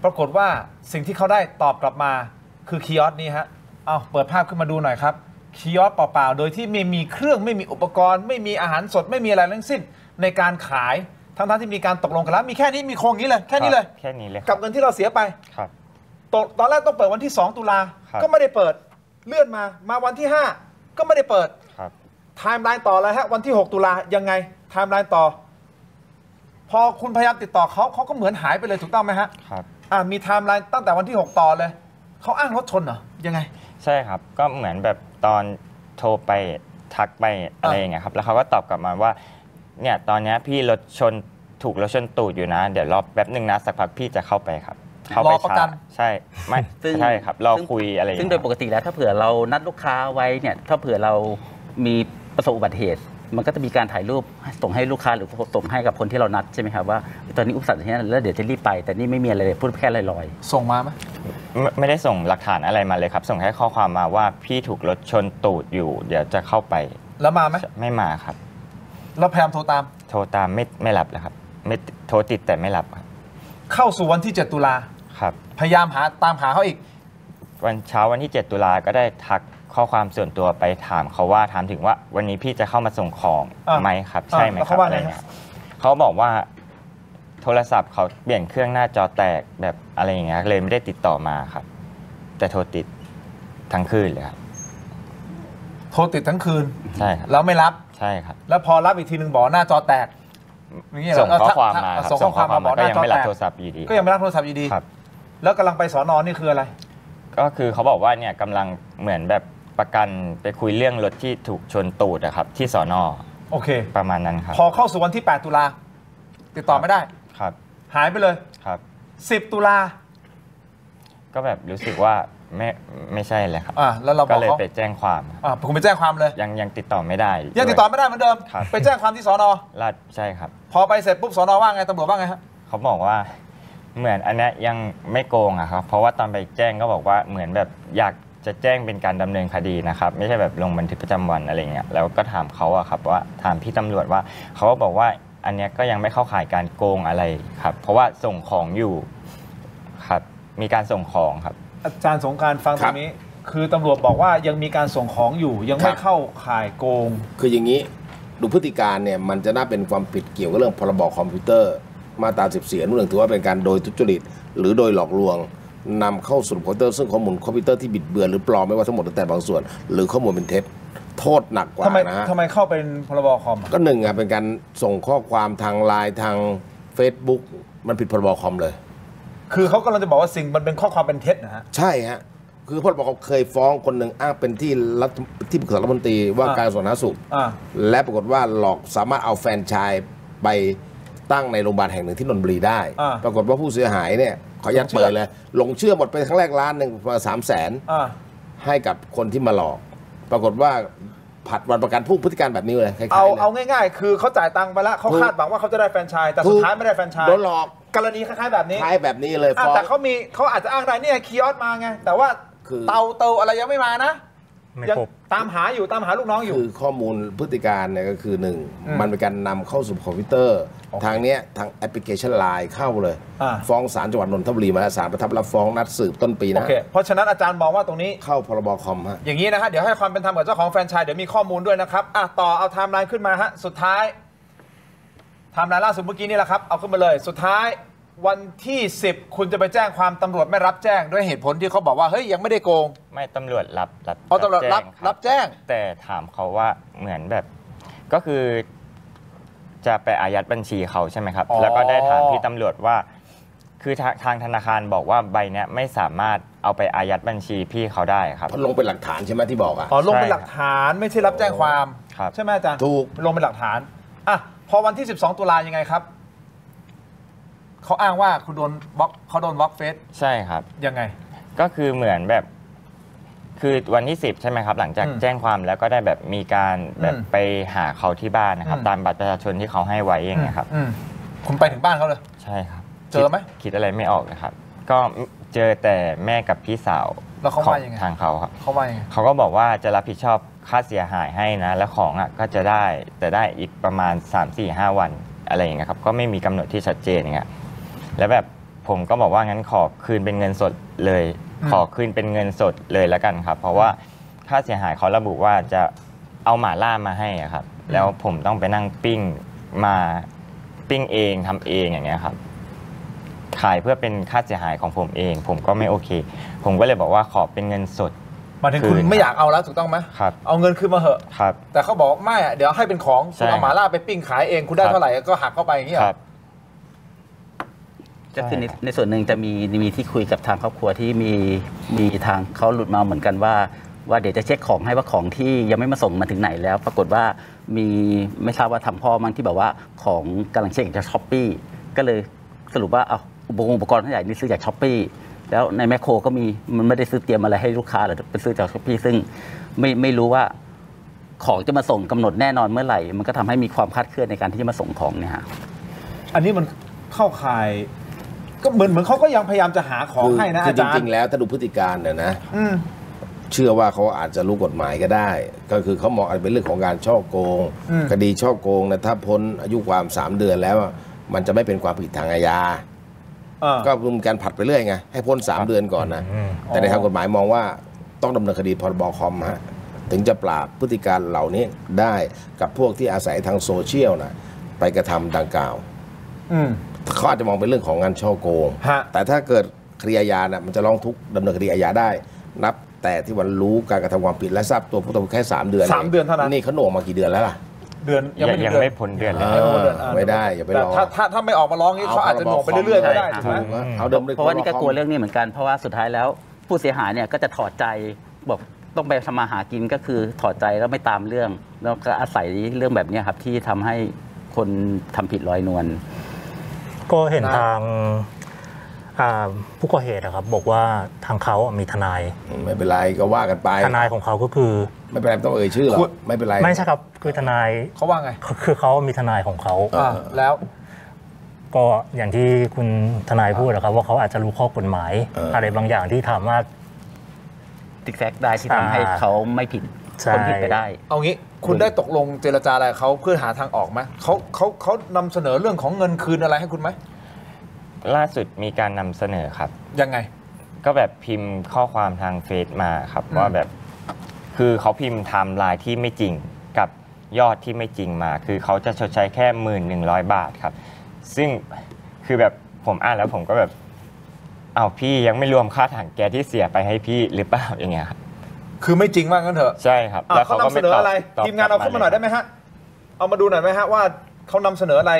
ปรากฏว่าสิ่งที่เขาได้ตอบกลับมาคือคีออสนี่ฮะเอาเปิดภาพขึ้นมาดูหน่อยครับคีออสเปล่าๆโดยที่ไม่มีเครื่องไม่มีอุปกรณ์ไม่มีอาหารสดไม่มีอะไรทั้งสิ้นในการขายทั้งที่มีการตกลงกันแล้วมีแค่นี้มีโครงนี้เลยแค่นี้เลยแค่นี้เลยกับเงินที่เราเสียไปครับตอนแรกต้องเปิดวันที่2 ตุลาก็ไม่ได้เปิดเลื่อนมาวันที่5ก็ไม่ได้เปิดครับไทม์ไลน์ต่อเลยฮะวันที่6 ตุลายังไงไทม์ไลน์ต่อพอคุณพยายามติดต่อเขาก็เหมือนหายไปเลยถูกต้องไหมฮะครับมีไทม์ไลน์ตั้งแต่วันที่6ต่อเลยเขาอ้างรถชนเหรอยังไงใช่ครับก็เหมือนแบบตอนโทรไปทักไปอะไรอย่างเงี้ยครับแล้วเขาก็ตอบกลับมาว่าเนี่ยตอนนี้พี่ถูกรถชนตูดอยู่นะเดี๋ยวรอแป๊บนึงนะสักพักพี่จะเข้าไปครับเข้าไปประกันใช่ไม่ใช่ครับรอคุยอะไรซึ่งโดยปกติแล้วถ้าเผื่อเรานัดลูกค้าไว้เนี่ยถ้าเผื่อเรามีประสบอุบัติเหตุมันก็จะมีการถ่ายรูปส่งให้ลูกค้าหรือส่งให้กับคนที่เรานัดใช่ไหมครับว่าตอนนี้อุบัติเหตุแล้วเดี๋ยวจะรีบไปแต่นี่ไม่มีอะไรเลยพูดแค่ลอยๆส่งมาไหมไม่ได้ส่งหลักฐานอะไรมาเลยครับส่งแค่ข้อความมาว่าพี่ถูกรถชนตูดอยู่เดี๋ยวจะเข้าไปแล้วมาไหมไม่มาครับแล้วพยายามโทรตามไม่รับเลยครับไม่โทรติดแต่ไม่รับครับเข้าสู่วันที่7 ตุลาครับพยายามตามหาเขาอีกวันเช้าวันที่7 ตุลาก็ได้ทักข้อความส่วนตัวไปถามเขาว่าถามถึงว่าวันนี้พี่จะเข้ามาส่งของไหมครับใช่ไหมครับอะไรเงี้ยเขาบอกว่าโทรศัพท์เขาเปลี่ยนเครื่องหน้าจอแตกแบบอะไรอย่างเงี้ยเลยไม่ได้ติดต่อมาครับแต่โทรติดทั้งคืนเลยครับโทรติดทั้งคืนใช่ครับแล้วไม่รับใช่ครับแล้วพอรับอีกทีนึงบอกหน้าจอแตกส่งข้อความมาส่งข้อความมาบอกหน้าจอแตกก็ยังไม่รับโทรศัพท์อยู่ดีก็ยังไม่รับโทรศัพท์อยู่ดีแล้วกำลังไปสน.นี่คืออะไรก็คือเขาบอกว่าเนี่ยกำลังเหมือนแบบประกันไปคุยเรื่องรถที่ถูกชนตูดอะครับที่สน. โอเคประมาณนั้นครับพอเข้าสู่วันที่8 ตุลาติดต่อไม่ได้ครับหายไปเลยครับ 10 ตุลาก็แบบรู้สึกว่าไม่ใช่เลยครับแล้วเราก็เลยไปแจ้งความผมไปแจ้งความเลยยังติดต่อไม่ได้ยังติดต่อไม่ได้เหมือนเดิมไปแจ้งความที่สน. ใช่ครับพอไปเสร็จปุ๊บสน.ว่าไงตำรวจว่าไงฮะเขาบอกว่าเหมือนอันนี้ยังไม่โกงอะครับเพราะว่าตอนไปแจ้งก็บอกว่าเหมือนแบบอยากจะแจ้งเป็นการดำเนินคดีนะครับไม่ใช่แบบลงบันทึกประจำวันอะไรเงี้ยแล้วก็ถามเขาอะครับว่าถามพี่ตำรวจว่าเขาก็บอกว่าอันนี้ก็ยังไม่เข้าข่ายการโกงอะไรครับเพราะว่าส่งของอยู่ครับมีการส่งของครับอาจารย์สงกรานต์ฟังตรงนี้คือตำรวจบอกว่ายังมีการส่งของอยู่ยังไม่เข้าข่ายโกงคืออย่างนี้ดูพฤติการเนี่ยมันจะน่าเป็นความผิดเกี่ยวกับเรื่องพรบคอมพิวเตอร์มาตรา14 อนุ 1ถือว่าเป็นการโดยทุจริตหรือโดยหลอกลวงนำเข้าสู่คอมพิวเตอร์ซึ่งข้อมูลคอมพิวเตอร์ที่บิดเบือนหรือปลอมไม่ว่าทั้งหมดแต่บางส่วนหรือข้อมูลเป็นเท็จโทษหนักกว่านะทำไมเข้าเป็นพรบคอมก็หนึ่งเป็นการส่งข้อความทางไลน์ทาง Facebook มันผิดพรบคอมเลยคือเขากำลังจะบอกว่าสิ่งมันเป็นข้อความเป็นเท็จนะฮะใช่ฮะคือพรบคอมเคยฟ้องคนหนึ่งอ้างเป็นที่ปรึกษารัฐมนตรีว่าการกระทรวงสาธารณสุขและปรากฏว่าหลอกสามารถเอาแฟรนไชส์ไปตั้งในโรงพยาบาลแห่งหนึ่งที่นนทบุรีได้ปรากฏว่าผู้เสียหายเนี่ยขอยัดเปิดเลยหลงเชื่อหมดไปครั้งแรก1 ล้านมา300,000ให้กับคนที่มาหลอกปรากฏว่าผัดวันประกันพวกพฤติการแบบนี้เลยเอาง่ายๆคือเขาจ่ายตังค์ไปแล้วเขาคาดหวังว่าเขาจะได้แฟรนไชส์แต่สุดท้ายไม่ได้แฟรนไชส์โดนหลอกกรณีคล้ายๆแบบนี้คล้ายแบบนี้เลยแต่เขาอาจจะอ้างได้เนี่ยคีออสมาไงแต่ว่าเตาอะไรยังไม่มานะยังตามหาลูกน้องอยู่คือข้อมูลพฤติการเนี่ยก็คือ1มันเป็นการนำเข้าสู่คอมพิวเตอร์ทางนี้ทางแอปพลิเคชัน LINE เข้าเลยฟ้องศาลจังหวัดนนทบุรีมาแล้วศาลประทับรับฟ้องนัดสืบต้นปีนะเพราะฉะนั้นอาจารย์มองว่าตรงนี้เข้าพรบคอมฮะอย่างนี้นะฮะเดี๋ยวให้ความเป็นธรรมกับเจ้าของแฟรนไชส์เดี๋ยวมีข้อมูลด้วยนะครับต่อเอาไทม์ไลน์ขึ้นมาฮะสุดท้ายไทม์ไลน์ล่าสุดเมื่อกี้นี่แหละครับเอาขึ้นมาเลยสุดท้ายวันที่10คุณจะไปแจ้งความตำรวจไม่รับแจ้งด้วยเหตุผลที่เขาบอกว่าเฮ้ยยังไม่ได้โกงไม่ตำรวจรับตำรวจรับแจ้งแต่ถามเขาว่าเหมือนแบบก็คือจะไปอายัดบัญชีเขาใช่ไหมครับแล้วก็ได้ถามพี่ตำรวจว่าคือทางธนาคารบอกว่าใบนี้ไม่สามารถเอาไปอายัดบัญชีพี่เขาได้ครับลงเป็นหลักฐานใช่ไหมที่บอกลงเป็นหลักฐานไม่ใช่รับแจ้งความใช่ไหมอาจารย์ถูกลงเป็นหลักฐานพอวันที่12 ตุลายังไงครับเขาอ้างว่าคุณโดนบล็อกเขาโดนบล็อกเฟซใช่ครับยังไงก็คือเหมือนแบบคือวันที่10ใช่ไหมครับหลังจากแจ้งความแล้วก็ได้แบบมีการแบบไปหาเขาที่บ้านนะครับตามบัตรประชาชนที่เขาให้ไว้อย่างเงี้ยครับคุณไปถึงบ้านเขาเลยใช่ครับเจอไหมคิดอะไรไม่ออกนะครับก็เจอแต่แม่กับพี่สาวของทางเขาครับเขาก็บอกว่าจะรับผิดชอบค่าเสียหายให้นะแล้วของก็จะได้แต่ได้อีกประมาณ 3-4-5 วันอะไรอย่างเงี้ยครับก็ไม่มีกำหนดที่ชัดเจนอย่างเงี้ยแล้วแบบผมก็บอกว่างั้นขอคืนเป็นเงินสดเลย ขอคืนเป็นเงินสดเลยแล้วกันครับ เพราะว่าค่าเสียหายเขาระบุว่าจะเอาหม่าล่ามาให้ครับ แล้วผมต้องไปนั่งปิ้งเองทำเองอย่างเงี้ยครับขายเพื่อเป็นค่าเสียหายของผมเอง ผมก็ไม่โอเค ผมก็เลยบอกว่าขอเป็นเงินสดมาถึงคุณไม่อยากเอาแล้วถูกต้องไหมครับเอาเงินคืนมาเหอะครับแต่เขาบอกไม่เดี๋ยวให้เป็นของคุณเอาหม่าล่าไปปิ้งขายเองคุณได้เท่าไหร่ก็หักเข้าไปอย่างเงี้ยก็คือในส่วนหนึ่งจะมีที่คุยกับทางครอบครัวที่มีทางเขาหลุดมาเหมือนกันว่าเดี๋ยวจะเช็คของให้ว่าของที่ยังไม่มาส่งมาถึงไหนแล้ว ปรากฏว่ามีไม่ทราบว่าทำพ่อมั้งที่แบบว่าของกำลังเช็คจากช้อปปี้ก็เลยสรุปว่าเอาอุปกรณ์ทั้งใหญ่นี่ซื้อจากช้อปปี้แล้วในแมคโครก็มีมันไม่ได้ซื้อเตรียมอะไรให้ลูกค้าหรือเป็นซื้อจากช้อปปี้ซึ่งไม่รู้ว่าของจะมาส่งกำหนดแน่นอนเมื่อไหร่มันก็ทำให้มีความคลาดเคลื่อนในการที่จะมาส่งของเนี่ยฮะอันนี้มันเข้าข่ายก็เหมือนเขาก็ยังพยายามจะหาของให้นะอาจารย์จริงๆแล้วถ้าดูพฤติการเนี่ยนะเชื่อว่าเขาอาจจะรู้กฎหมายก็ได้ ก็คือเขามองอาจเป็นเรื่องของการฉ้อโกงคดีฉ้อโกงนะถ้าพ้นอายุความ3 เดือนแล้วมันจะไม่เป็นความผิดทางอาญาก็มีการผัดไปเรื่อยไงให้พ้น3 เดือนก่อนนะแต่ในทางกฎหมายมองว่าต้องดำเนินคดีพรบคอมฮะถึงจะปราบพฤติการเหล่านี้ได้กับพวกที่อาศัยทางโซเชียลนะไปกระทำดังกล่าวเขาอาจจะมองเป็นเรื่องของงานฉ้อโกงแต่ถ้าเกิดคดีอาญานะมันจะร้องทุกข์ดำเนินคดีอาญาได้นับแต่ที่วันรู้การกระทำความผิดและทราบตัวผู้ต้องหาแค่3 เดือน 3 เดือนเท่านั้นนี่เขาหน่วงมากี่เดือนแล้วล่ะเดือนยังไม่พ้นเดือนเลยไม่ได้อย่าไปรอถ้าไม่ออกมาร้องนี้เขาอาจจะหน่วงไปเรื่อยๆก็ได้ถูกไหมเพราะว่านี่ก็กลัวเรื่องนี้เหมือนกันเพราะว่าสุดท้ายแล้วผู้เสียหายเนี่ยก็จะถอดใจบอกต้องไปทำมาหากินก็คือถอดใจแล้วไม่ตามเรื่องแล้วก็อาศัยเรื่องแบบนี้ครับที่ทำให้คนทำผิดลอยนวลก็เห็นทางผู้ก่อเหตุนะครับบอกว่าทางเขามีทนายไม่เป็นไรก็ว่ากันไปทนายของเขาก็คือไม่เป็นไรต้องเอ่ยชื่อหรอกไม่เป็นไรไม่ใช่ครับคือทนายเขาว่าไงคือเขามีทนายของเขาแล้วก็อย่างที่คุณทนายพูดนะครับว่าเขาอาจจะรู้ข้อกฎหมายอะไรบางอย่างที่ถามว่าติ๊กแซกได้ที่ทำให้เขาไม่ผิดคนผิดไปได้เอางี้คุณได้ตกลงเจรจาอะไรเขาเพื่อหาทางออกไหมเขานำเสนอเรื่องของเงินคืนอะไรให้คุณไหมล่าสุดมีการนำเสนอครับยังไงก็แบบพิมพ์ข้อความทางเฟซมาครับว่าแบบคือเขาพิมพ์ไทม์ไลน์ที่ไม่จริงกับยอดที่ไม่จริงมาคือเขาจะชดใช้แค่1,100 บาทครับซึ่งคือแบบผมอ่านแล้วผมก็แบบเอาพี่ยังไม่รวมค่าถังแก๊สที่เสียไปให้พี่หรือเปล่าอย่างเงี้ยครับคือไม่จริงมากงั้นเถอะใช่ครับแล้วเขานำเสนออะไรทีมงานเอาเข้ามาหน่อยได้ไหมฮะเอามาดูหน่อยไหมฮะว่าเขานำเสนออะไร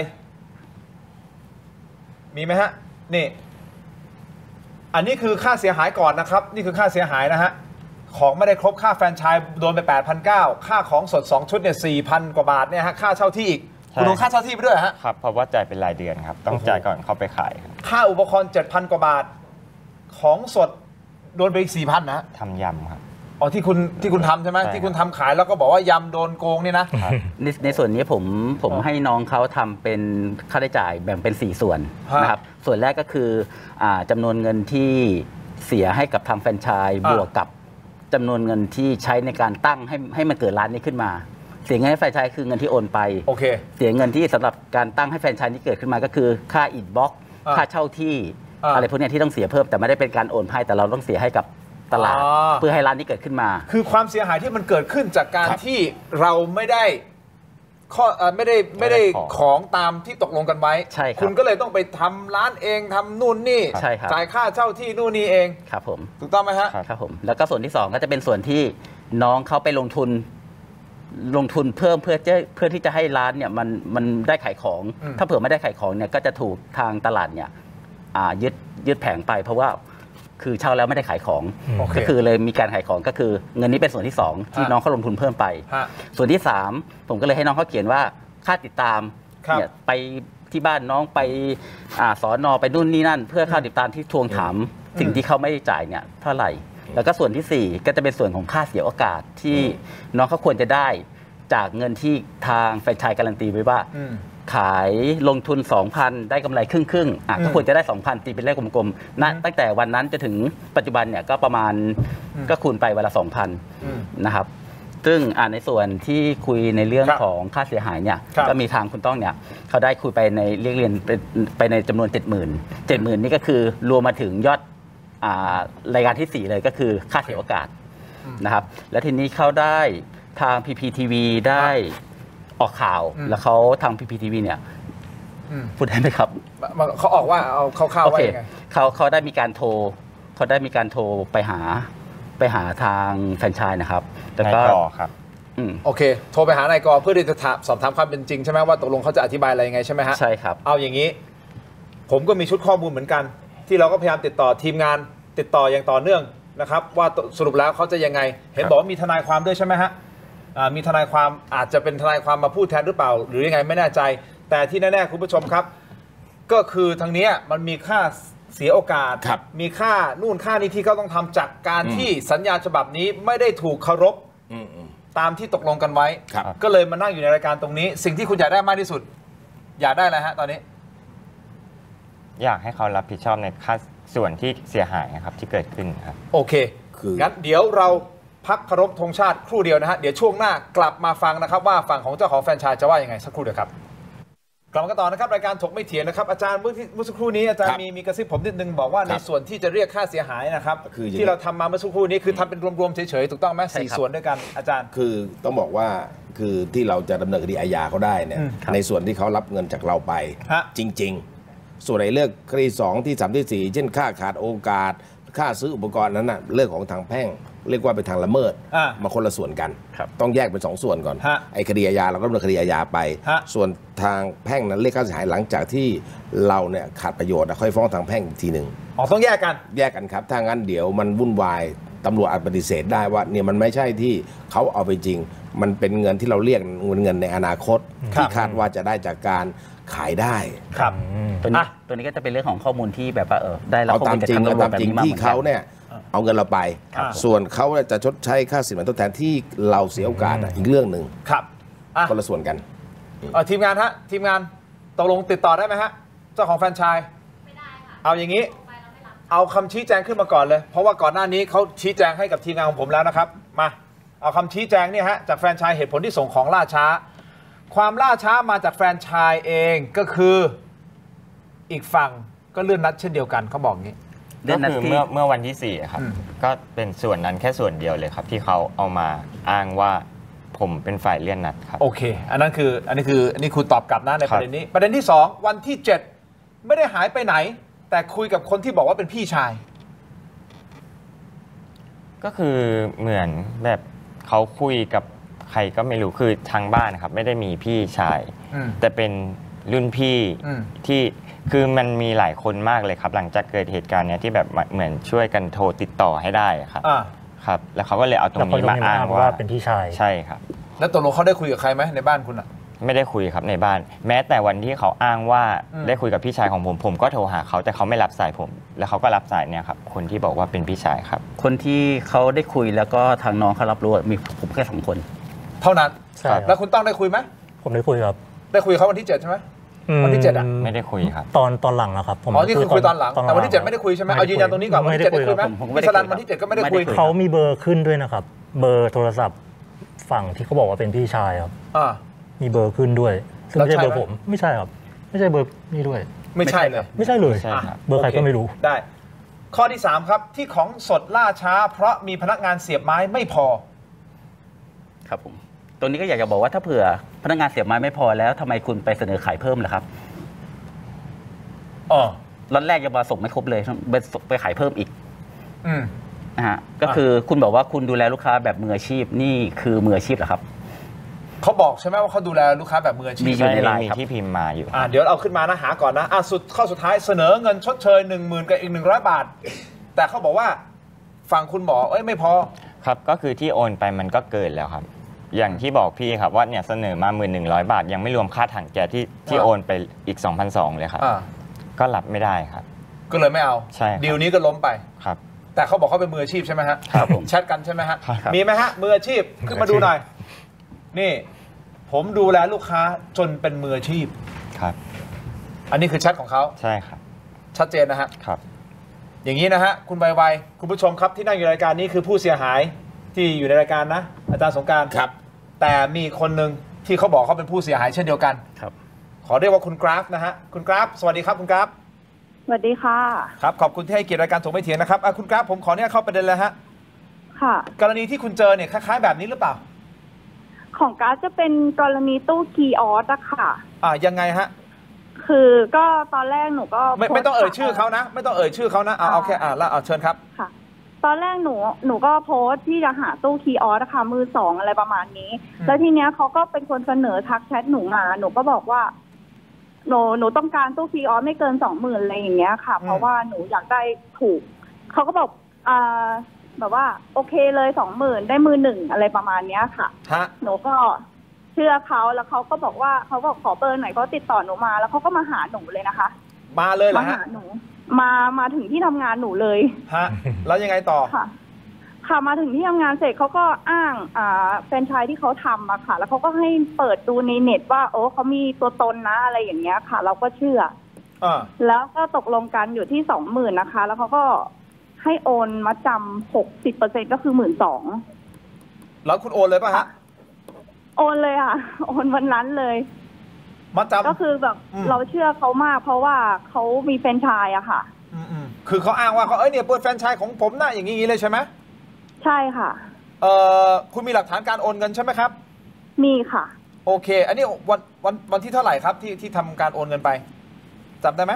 มีไหมฮะนี่อันนี้คือค่าเสียหายก่อนนะครับนี่คือค่าเสียหายนะฮะของไม่ได้ครบค่าแฟรนไชส์โดนไป 8,900 ค่าของสด2 ชุดเนี่ย 4,000 กว่าบาทเนี่ยฮะค่าเช่าที่อีกคุณลงค่าเช่าที่ไปด้วยฮะครับเพราะว่าจ่ายเป็นรายเดือนครับต้องจ่ายก่อนเข้าไปขายค่าอุปกรณ์ 7,000 กว่าบาทของสดโดนไปอีก 4,000 นะทำยำครับอ๋อที่คุณทำใช่ไหมที่คุณทำขายแล้วก็บอกว่ายำโดนโกงนี่นะในส่วนนี้ผมให้น้องเขาทำเป็นค่าใช้จ่ายแบ่งเป็น4 ส่วนนะครับส่วนแรกก็คือจำนวนเงินที่เสียให้กับทางแฟรนไชส์บวกกับจำนวนเงินที่ใช้ในการตั้งให้มันเกิดร้านนี้ขึ้นมาเสียเงินให้แฟรนไชส์คือเงินที่โอนไปโอเคเสียเงินที่สำหรับการตั้งให้แฟรนไชส์นี้เกิดขึ้นมาก็คือค่าอิฐบล็อกค่าเช่าที่อะไรพวกนี้ที่ต้องเสียเพิ่มแต่ไม่ได้เป็นการโอนให้แต่เราต้องเสียให้กับตลาดเพื่อให้ร้านนี้เกิดขึ้นมาคือความเสียหายที่มันเกิดขึ้นจากการที่เราไม่ได้ของตามที่ตกลงกันไว้คุณก็เลยต้องไปทำร้านเองทำนู่นนี่จ่ายค่าเช่าที่นู่นนี่เองครับผมถูกต้องไหมฮะครับผมแล้วก็ส่วนที่2ก็จะเป็นส่วนที่น้องเขาไปลงทุนเพิ่มเพื่อที่จะให้ร้านเนี่ยมันได้ขายของถ้าเผื่อไม่ได้ขายของเนี่ยก็จะถูกทางตลาดเนี่ยยึดแผงไปเพราะว่าคือเช่าแล้วไม่ได้ขายของก็คือเลยมีการขายของก็คือเงินนี้เป็นส่วนที่2ที่น้องเขาลงทุนเพิ่มไปส่วนที่3ผมก็เลยให้น้องเขาเขียนว่าค่าติดตามเนี่ยไปที่บ้านน้องไปสน.ไปนู่นนี่นั่นเพื่อค่าติดตามที่ทวงถามสิ่งที่เขาไม่ได้จ่ายเนี่ยเท่าไหร่แล้วก็ส่วนที่4ก็จะเป็นส่วนของค่าเสียโอกาสที่น้องเขาควรจะได้จากเงินที่ทางแฟรนไชส์การันตีไว้ว่าขายลงทุน 2,000 ได้กำไรครึ่งก็ควรจะได้ 2,000 ตีเป็นเลขกลมๆนะตั้งแต่วันนั้นจนถึงปัจจุบันเนี่ยก็ประมาณก็คูณไปวันละ 2,000 นะครับซึ่งในส่วนที่คุยในเรื่องของค่าเสียหายเนี่ยก็มีทางคุณต้องเนี่ยเขาได้คุยไปในเรียนไปในจำนวน 70,000 นี่ก็คือรวมมาถึงยอดรายการที่ 4 เลยก็คือค่าเสียโอกาสนะครับแล้วทีนี้เขาได้ทาง PPTV ได้ออกข่าวแล้วเขาทาง PPTV เนี่ยพูดได้ไหมครับเขาออกว่าเอาคร่าวๆว่ายังไงเขาได้มีการโทรไปหาทางแฟรนไชส์นะครับแล้วก็ครับโอเคโทรไปหานายกเพื่อที่จะสอบถามความเป็นจริงใช่ไหมว่าตกลงเขาจะอธิบายอะไรยังไงใช่ไหมฮะใช่ครับเอาอย่างนี้ผมก็มีชุดข้อมูลเหมือนกันที่เราก็พยายามติดต่อทีมงานติดต่ออย่างต่อเนื่องนะครับว่าสรุปแล้วเขาจะยังไงเห็นบอกว่ามีทนายความด้วยใช่ไหมฮะมีทนายความอาจจะเป็นทนายความมาพูดแทนหรือเปล่าหรือยังไงไม่แน่ใจแต่ที่แน่ๆคุณผู้ชมครับก็คือทางนี้มันมีค่าเสียโอกาสมีค่านู่นค่านี้ที่เขาต้องทำจากการที่สัญญาฉบับนี้ไม่ได้ถูกเคารพตามที่ตกลงกันไว้ก็เลยมานั่งอยู่ในรายการตรงนี้สิ่งที่คุณอยากได้มากที่สุดอยากได้อะไรฮะตอนนี้อยากให้เขารับผิดชอบในค่าส่วนที่เสียหายครับที่เกิดขึ้นครับโอเคงั้นเดี๋ยวเราพักเคารพธงชาติครู่เดียวนะฮะเดี๋ยวช่วงหน้ากลับมาฟังนะครับว่าฝั่งของเจ้าของแฟรนไชส์จะว่ายังไงสักครู่เดียวครับกลับมากันต่อนะครับรายการถกไม่เถียงนะครับอาจารย์เมื่อสักครู่นี้อาจารย์มีกระซิบผมนิดนึงบอกว่าในส่วนที่จะเรียกค่าเสียหายนะครับที่เราทำมาเมื่อสักครู่นี้คือทำเป็นรวมๆเฉยๆถูกต้องไหม4 ส่วนด้วยกันอาจารย์คือต้องบอกว่าคือที่เราจะดำเนินคดีอาญาเขาได้เนี่ยในส่วนที่เขารับเงินจากเราไปจริงๆส่วนในเรื่องคดี2ที่3ที่4เช่นค่าขาดโอกาสค่าซื้ออุปกรณ์นั้นน่ะเรื่องของทางแพ่งเรียกว่าเป็นทางละเมิดมาคนละส่วนกันต้องแยกเป็น2 ส่วนก่อนไอ้คดีอาญาเราก็ดำเนินคดีอาญาไปส่วนทางแพ่งนั้นเรียกค่าเสียหายหลังจากที่เราเนี่ยขาดประโยชน์ค่อยฟ้องทางแพ่งอีกทีหนึ่งต้องแยกกันครับถ้างั้นเดี๋ยวมันวุ่นวายตำรวจอาจปฏิเสธได้ว่าเนี่ยมันไม่ใช่ที่เขาเอาไปจริงมันเป็นเงินที่เราเรียกเงินในอนาคตที่คาดว่าจะได้จากการขายได้ครับตัวนี้ก็จะเป็นเรื่องของข้อมูลที่แบบว่าได้รับข้อมูลจากทางตำรวจแบบนี้ที่เขาเนี่ยเอาเงินเราไปส่วนเขาจะชดใช้ค่าสินไหมทดแทนที่เราเสียโอกาสอีกเรื่องหนึ่งครับคนละส่วนกันทีมงานฮะทีมงานตกลงติดต่อได้ไหมฮะเจ้าของแฟรนไชส์ไม่ได้ค่ะเอาอย่างนี้เอาคำชี้แจงขึ้นมาก่อนเลยเพราะว่าก่อนหน้านี้เขาชี้แจงให้กับทีมงานของผมแล้วนะครับมาเอาคำชี้แจงเนี่ยฮะจากแฟรนไชส์เหตุผลที่ส่งของล่าช้าความล่าช้ามาจากแฟรนไชส์เองก็คืออีกฝั่งก็เลื่อนนัดเช่นเดียวกันเขาบอกงี้ก็คือเมื่อวันที่4ครับก็เป็นส่วนนั้นแค่ส่วนเดียวเลยครับที่เขาเอามาอ้างว่าผมเป็นฝ่ายเลื่อนนัดครับโอเคอันนี้คือตอบกลับนะในประเด็นนี้ประเด็นที่2วันที่7ไม่ได้หายไปไหนแต่คุยกับคนที่บอกว่าเป็นพี่ชายก็คือเหมือนแบบเขาคุยกับใครก็ไม่รู้คือทางบ้านครับไม่ได้มีพี่ชายแต่เป็นรุ่นพี่ที่คือมันมีหลายคนมากเลยครับหลังจากเกิดเหตุการณ์เนี้ยที่แบบเหมือนช่วยกันโทรติดต่อให้ได้ครับครับแล้วเขาก็เลยเอาตรงนี้มาอ้างว่าเป็นพี่ชายใช่ครับแล้วตกลงเขาได้คุยกับใครไหมในบ้านคุณอ่ะไม่ได้คุยครับในบ้านแม้แต่วันที่เขาอ้างว่าได้คุยกับพี่ชายของผมก็โทรหาเขาแต่เขาไม่รับสายผมแล้วเขาก็รับสายเนี่ยครับคนที่บอกว่าเป็นพี่ชายครับคนที่เขาได้คุยแล้วก็ทางน้องเขารับรู้มีผมแค่2 คนเท่านั้นแล้วคุณต้องได้คุยไหมผมได้คุยครับได้คุยเขาวันที่7ใช่ไหมวันที่7 ไม่ได้คุยครับตอนหลังนะครับผมนี่คือคุยตอนหลังแต่วันที่7ไม่ได้คุยใช่ไหมเอายืนยันตรงนี้ก่อนวันที่7ได้คุยไหมพิสรันวันที่7ก็ไม่ได้คุยเขามีเบอร์ขึ้นด้วยนะครับเบอร์โทรศัพท์ฝั่งที่เขาบอกว่าเป็นพี่ชายครับมีเบอร์ขึ้นด้วยซึ่งไม่ใช่เบอร์ผมไม่ใช่ครับไม่ใช่เบอร์นี่ด้วยไม่ใช่เลยไม่ใช่เลยเบอร์ใครก็ไม่รู้ได้ข้อที่3ครับที่ของสดล่าช้าเพราะมีพนักงานเสียบไม้ไม่พอครับผมตรงนี้ก็อยากจะบอกว่าถ้าเผื่อพนักงานเสียบไม้ไม่พอแล้วทำไมคุณไปเสนอขายเพิ่มล่ะครับล็อตแรกยังมาส่งไม่ครบเลยไปขายเพิ่มอีกนะฮะก็คือคุณบอกว่าคุณดูแลลูกค้าแบบมืออาชีพนี่คือมืออาชีพเหรอครับเขาบอกใช่ไหมว่าเขาดูแลลูกค้าแบบมืออาชีพมีอยู่ในไลน์ที่พิมพ์มาอยู่เดี๋ยวเอาขึ้นมานะหาก่อนนะข้อสุดท้ายเสนอเงินชดเชย 10,000 กับอีก100 บาทแต่เขาบอกว่าฝั่งคุณบอกไม่พอครับก็คือที่โอนไปมันก็เกินแล้วครับอย่างที่บอกพี่ครับว่าเนี่ยเสนอมา 1,100 บาทยังไม่รวมค่าถังแก๊สที่โอนไปอีก 2,200 เลยครับก็รับไม่ได้ครับก็เลยไม่เอาใช่ดีลนี้ก็ล้มไปครับแต่เขาบอกเขาเป็นมืออาชีพใช่ไหมฮะครับผมแชทกันใช่ไหมฮะมีไหมฮะมืออาชีพขึ้นมาดูหน่อยนี่ผมดูแลลูกค้าจนเป็นมืออาชีพครับอันนี้คือแชทของเขาใช่ครับชัดเจนนะฮะครับอย่างนี้นะฮะคุณใบคุณผู้ชมครับที่นั่งอยู่รายการนี้คือผู้เสียหายที่อยู่ในรายการนะอาจารย์สงกรานต์ครับแต่มีคนหนึ่งที่เขาบอกเขาเป็นผู้เสียหายเช่นเดียวกันครับขอเรียกว่าคุณกราฟนะฮะคุณกราฟสวัสดีครับคุณกราฟสวัสดีค่ะครับขอบคุณที่ให้เกียรติรายการถกไม่เถียงนะครับคุณกราฟผมขอเนี่ยเข้าประเด็นเลยฮะค่ะกรณีที่คุณเจอเนี่ยคล้ายๆแบบนี้หรือเปล่าของการ์ดจะเป็นกรณีตู้คีย์ออสอะค่ะยังไงฮะคือก็ตอนแรกหนูก็ไม่ต้องเอ่ยชื่อเขานะ ไม่ต้องเอ่ยชื่อเขานะเอาแค่แล้วเชิญครับค่ะ ตอนแรกหนูก็โพสต์ที่จะหาตู้คีย์ออสนะคะมือสองอะไรประมาณนี้ แล้วทีเนี้ยเขาก็เป็นคนเสนอทักแชทหนูมาหนูก็บอกว่าหนูต้องการตู้คีย์ออสไม่เกิน20,000อะไรอย่างเงี้ยค่ะ เพราะว่าหนูอยากได้ถูกเขาก็บอกแบบว่าโอเคเลย20,000ได้มือหนึ่งอะไรประมาณเนี้ยค่ะ หนูก็เชื่อเขาแล้วเขาก็บอกว่าเขาบอกขอเบอร์หน่อยเขาติดต่อหนูมาแล้วเขาก็มาหาหนูเลยนะคะมาเลยเหรอมาฮะหาหนูมาถึงที่ทำงานหนูเลยฮะแล้วยังไงต่อค่ะมาถึงที่ทำงานเสร็จเขาก็อ้างแฟรนไชส์ที่เขาทำอะค่ะ แล้วเขาก็ให้เปิดดูในเน็ตว่าโอ้เขามีตัวตนนะอะไรอย่างเงี้ยค่ะ เราก็เชื่อแล้วก็ตกลงกันอยู่ที่20,000นะคะ แล้วเขาก็ให้โอนมาจำ60%ก็คือ12,000 แล้วคุณโอนเลยป่ะฮะโอนเลยค่ะโอนวันนั้นเลยมาจำก็คือแบบเราเชื่อเขามากเพราะว่าเขามีแฟรนไชส์อะค่ะคือเขาอ้างว่าเขาเนี่ยเปิดแฟรนไชส์ของผมนะอย่างนี้เลยใช่ไหมใช่ค่ะคุณมีหลักฐานการโอนเงินใช่ไหมครับมีค่ะโอเคอันนี้วันที่เท่าไหร่ครับที่ทำการโอนเงินไปจำได้ไหม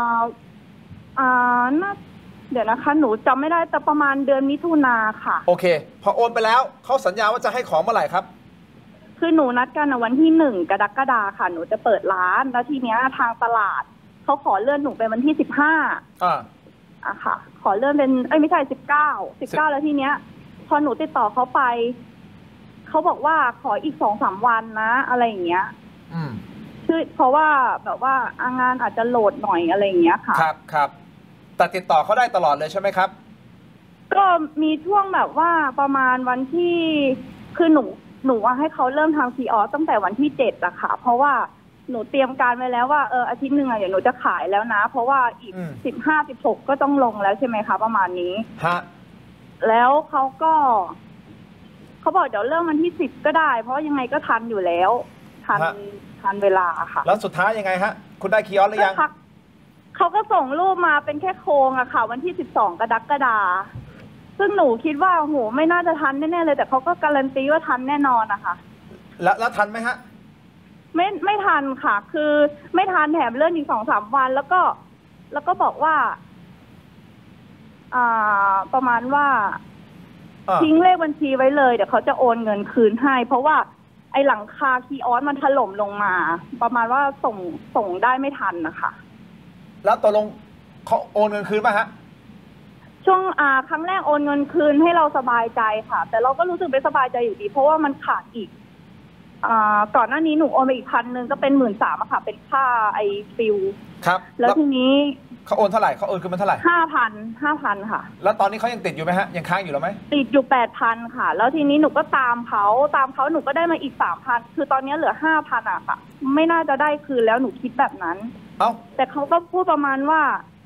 น่าเดี๋ยวนะคะหนูจำไม่ได้แต่ประมาณเดือนมิถุนาค่ะโอเคพอโอนไปแล้วเขาสัญญาว่าจะให้ของเมื่อไหร่ครับคือหนูนัดกันวันที่1 กรกฎาคมค่ะหนูจะเปิดร้านแล้วทีเนี้ยทางตลาดเขาขอเลื่อนหนูไปวันที่15ค่ะขอเลื่อนเป็นไม่ใช่19แล้วทีเนี้ยพอหนูติดต่อเขาไปเขาบอกว่าขออีก2-3 วันนะอะไรอย่างเงี้ยคือเพราะว่าแบบว่างานอาจจะโหลดหน่อยอะไรอย่างเงี้ยค่ะครับแต่ติดต่อเขาได้ตลอดเลยใช่ไหมครับก็มีช่วงแบบว่าประมาณวันที่คือหนูให้เขาเริ่มทำคีย์ออสตั้งแต่วันที่7อะค่ะเพราะว่าหนูเตรียมการไว้แล้วว่าอาทิตย์หนึ่งเดี๋ยวหนูจะขายแล้วนะเพราะว่าอีก15-16ก็ต้องลงแล้วใช่ไหมคะประมาณนี้แล้วเขาบอกเดี๋ยวเริ่มวันที่10ก็ได้เพราะยังไงก็ทันอยู่แล้วทันเวลาค่ะแล้วสุดท้ายยังไงฮะคุณได้คีย์ออสหรือยังเขาก็ส่งรูปมาเป็นแค่โครงอะค่ะวันที่12 กรกฎาคมซึ่งหนูคิดว่าโหไม่น่าจะทันแน่ๆเลยแต่เขาก็การันตีว่าทันแน่นอนนะคะแล้วทันไหมฮะไม่ทันค่ะคือไม่ทันแถมเลื่อนอีก2-3 วันแล้วก็บอกว่าประมาณว่าทิ้งเลขบัญชีไว้เลยเดี๋ยวเขาจะโอนเงินคืนให้เพราะว่าไอ้หลังคาคีย์ออสมันถล่มลงมาประมาณว่าส่งได้ไม่ทันนะคะแล้วตกลงเขาโอนเงินคืนป่ะฮะช่วงครั้งแรกโอนเงินคืนให้เราสบายใจค่ะแต่เราก็รู้สึกไม่สบายใจอยู่ดีเพราะว่ามันขาดอีกก่อนหน้านี้หนูโอนไปอีก1,000ก็เป็น13,000อะค่ะเป็นค่าไอฟิลครับแล้วทีนี้เขาโอนเท่าไหร่เขาโอนคืนมันเท่าไหร่ 5,000ค่ะแล้วตอนนี้เขายังติดอยู่ไหมฮะยังค้างอยู่หรือไม่ติดอยู่8,000ค่ะแล้วทีนี้หนูก็ตามเขาหนูก็ได้มาอีก3,000คือตอนนี้เหลือ5,000อะค่ะไม่น่าจะได้คืนแล้วหนูคิดแบบนั้นแต่เขาก็พูดประมาณว่า